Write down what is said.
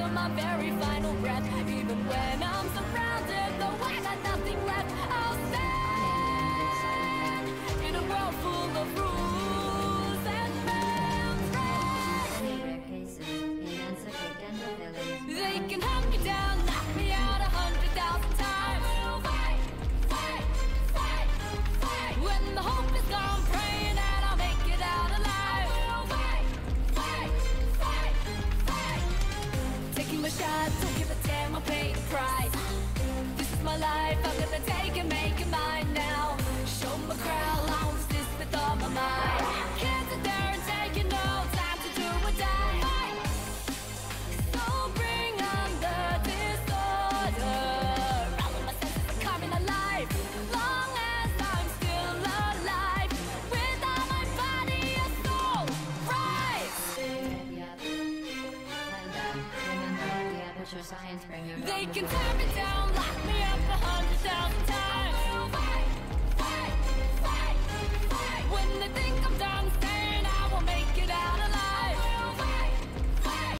till my very final breath. Even when I'm surrounded, though I got nothing left, I'll stand in a world full of rules and boundaries. Rare cases, emancipate and the villains. They can hunt me down, knock me out 100,000 times. We'll fight, fight, fight, fight. When the hope is gone, praying that I'll make it out alive. We'll fight, fight, fight, fight. Taking my shot, don't give a damn, I'll pay the price. This is my life, I'm gonna take it, make it mine now. Show my crowd, I'll resist with all my might. Can't sit there and take it, no time to do or die. Fight. So bring on the disorder. All of my senses are coming alive. Long as I'm still alive, with all my body and soul, rise. Yeah. Remember the amateur science bringer. They can tear me down like